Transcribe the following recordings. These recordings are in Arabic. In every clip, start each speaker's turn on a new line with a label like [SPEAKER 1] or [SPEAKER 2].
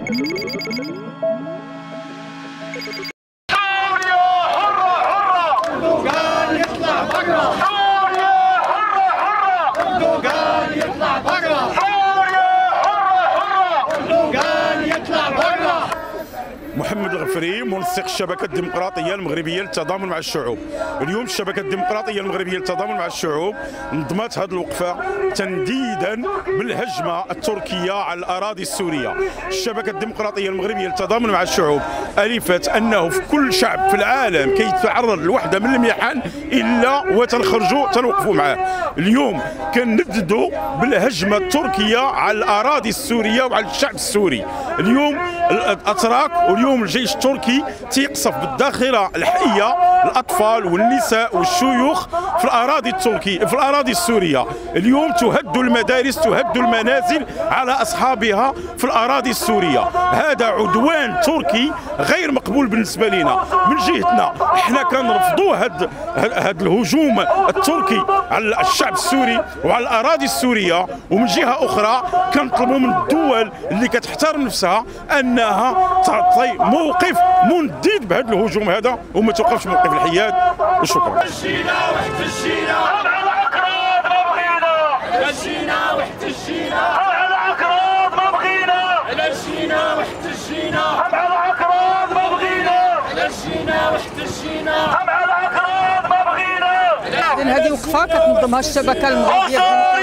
[SPEAKER 1] محمد الغفري، منسق الشبكة الديمقراطية المغربية للتضامن مع الشعوب. اليوم الشبكة الديمقراطية المغربية للتضامن مع الشعوب نظمت هذه الوقفة تنديدا بالهجمة التركية على الأراضي السورية. الشبكة الديمقراطية المغربية للتضامن مع الشعوب ألفت أنه في كل شعب في العالم كيتعرض لوحدة من المحن إلا وتنخرجوا تنوقفوا معاه. اليوم كنددوا بالهجمة التركية على الأراضي السورية وعلى الشعب السوري. اليوم الأتراك واليوم الجيش التركي تيقصف بالذاخره الحيه الاطفال والنساء والشيوخ في الاراضي التركيه في الاراضي السوريه. اليوم تهد المدارس، تهد المنازل على اصحابها في الاراضي السوريه. هذا عدوان تركي غير مقبول بالنسبه لنا. من جهتنا احنا كنرفضوا هذا الهجوم التركي على الشعب السوري وعلى الاراضي السوريه، ومن جهه اخرى كنطلبوا من الدول اللي كتحترم نفسها انها تعطي موقف مندد بهذا الهجوم هذا وما توقفش موقف الحياد. وشكرا.
[SPEAKER 2] احتجينا واحتجينا على الأكراد ما بغينا، احتجينا واحتجينا على الأكراد ما بغينا، احتجينا واحتجينا على الأكراد ما بغينا، احتجينا واحتجينا على الأكراد ما بغينا.
[SPEAKER 3] هذه وقفة كتنظمها الشبكة المغربية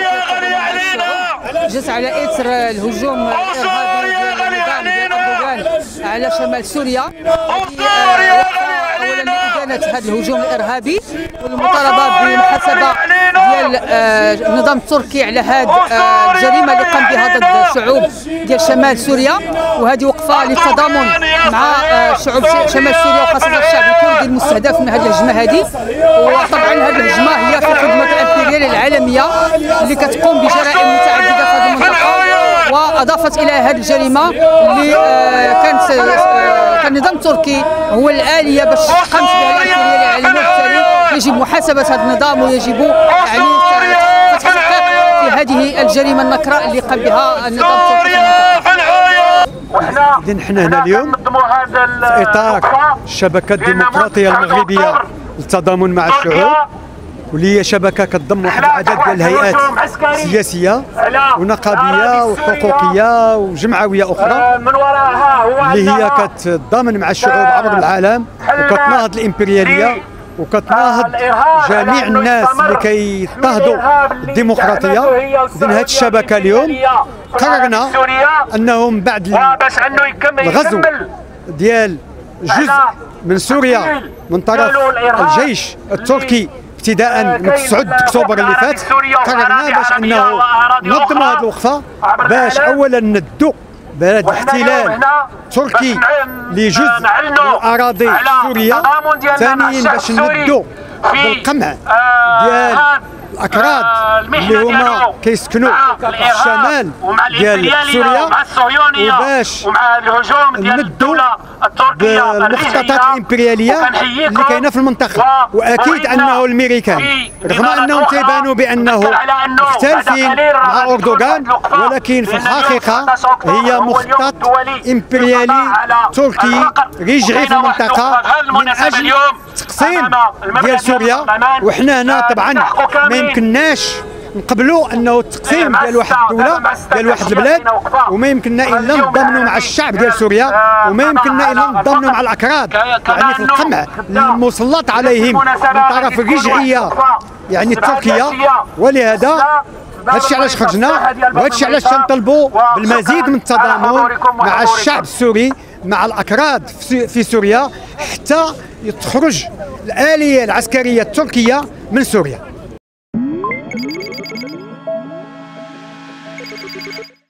[SPEAKER 3] جات على إثر الهجوم الإرهابي ديال أردوغان على شمال سوريا. أولا لإدانة هذا الهجوم الإرهابي والمطالبة بالمحاسبة ديال النظام التركي على هذه الجريمة اللي قام بها ضد الشعوب ديال شمال سوريا. وهذه وقفة للتضامن مع شعوب شمال سوريا وخاصة الشعب الكردي المستهدف من هذه الهجمة هذه. وطبعا هذه الهجمة هي في خدمة الإمبريالية العالمية اللي كتقوم بجرائم متعددة في هذه المنطقة، وأضافت إلى هذه الجريمة اللي كان النظام التركي هو الآلية باش قامت بها الإمبريالية العالمية. وبالتالي يجب محاسبة هذا النظام ويجب يعني فتح الحقيق في هذه الجريمة النكراء اللي قام بها النظام التركي في المنطقة.
[SPEAKER 4] إذن حنا هنا اليوم في إطار الشبكة الديمقراطية المغربية للتضامن مع الشعوب، واللي هي شبكه كتضم واحد العدد ديال الهيئات سياسيه ونقابيه وحقوقيه وجمعويه اخرى اللي هي كتضامن مع الشعوب عبر العالم وكتناهض الامبرياليه وكتناهض جميع الناس اللي كيضطهدوا الديمقراطيه. اذن هذه الشبكه اليوم قررنا انه من بعد الغزو ديال جزء من سوريا من طرف الجيش التركي ابتداء من 9 اكتوبر اللي فات، قررنا باش انه ننظموا هذه الوقفه باش اولا ندوا بهذا الاحتلال التركي لجزء من اراضي سوريا، ثانيا باش ندوا بالقمع ديال الاكراد اللي هما كيسكنوا في الشمال ديال سوريا، وباش ندوا بالمخططات الامبرياليه اللي كاينه في المنطقه. واكيد انه الامريكان رغم انهم تيبانوا بانه مختلفين مع اردوغان، ولكن في الحقيقه هي مخطط امبريالي تركي رجعي في المنطقه من اجل تقسيم ديال سوريا. وحنا هنا طبعا ما يمكنناش نقبلوا انه التقسيم ديال واحد الدوله ديال واحد البلاد، وما يمكننا الا نضامنوا مع الشعب ديال سوريا، وما يمكننا الا نضامنوا مع الاكراد يعني في القمع المسلط عليهم من طرف الرجعيه يعني التركيه. ولهذا هادشي علاش خرجنا، وهادشي علاش تنطلبوا بالمزيد من التضامن مع الشعب السوري مع الاكراد في سوريا حتى تخرج الآلية العسكرية التركية من سوريا.